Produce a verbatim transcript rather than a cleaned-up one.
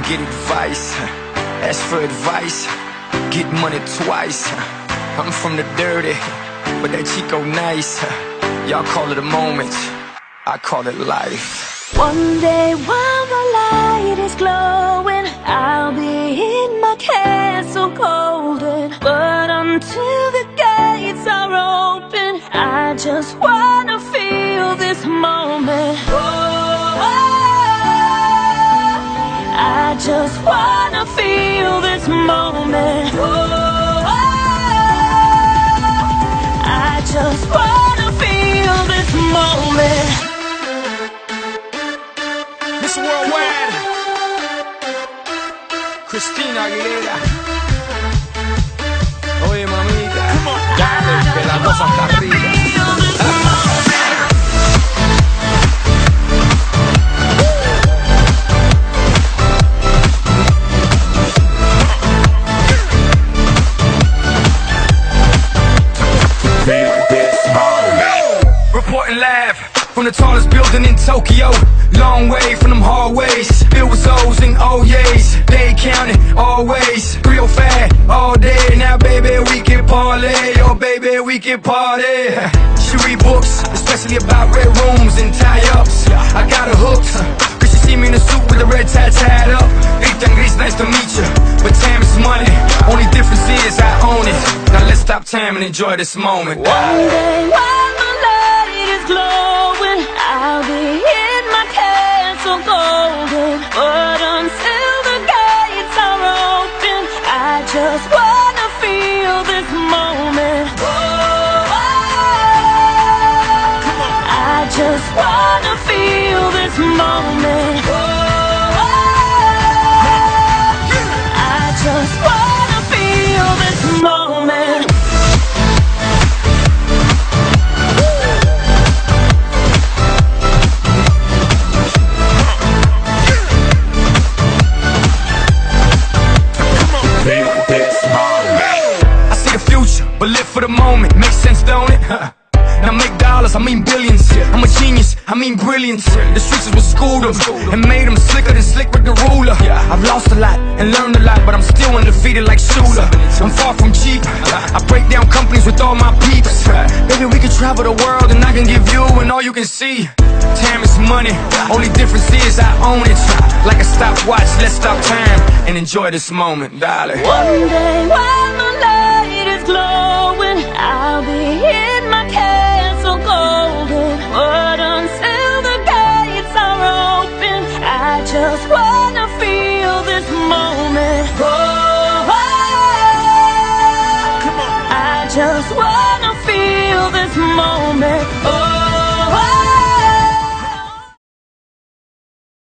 get advice. Ask for advice, get money twice. I'm from the dirty, but that Chico nice. Y'all call it a moment, I call it life. One day while the light is glowing, I'll be in my castle golden. But until the gates are open, I just wanna feel this moment. Oh, I just wanna feel this moment. Oh, I just wanna feel this moment. Miss Worldwide, Christina Aguilera. Oye, mamita, dale, que la cosa está arriba. Reporting live from the tallest building in Tokyo. Long way from them hallways, filled with O's and O's. They counting always, real fat all day. Now baby we can parlay, oh baby we can party. She read books, especially about red rooms and tie-ups. I got her hooked, cause she see me in a suit with a red tie tied up. Ethan Gris, nice to meet you, but time is money. Only difference is I own it. Now let's stop time and enjoy this moment. One day while the light is glowing, I'll be in my castle golden. But until the gates are open, I just wanna feel this moment. Oh, I just wanna feel this moment. Oh, I just wanna feel this moment. But live for the moment, makes sense, don't it? Now make dollars, I mean billions. I'm a genius, I mean brilliance. The streets is what schooled them and made them slicker than slick with the ruler. I've lost a lot and learned a lot, but I'm still undefeated like Shooter. I'm far from cheap, I break down companies with all my peeps. Baby, we can travel the world and I can give you and all you can see. Time is money, only difference is I own it. Like a stopwatch, let's stop time and enjoy this moment, darling. One day while the light is glowing, I'll be in my castle golden. But until the gates are open, I just wanna feel this moment. Oh, I just wanna feel this moment. Oh,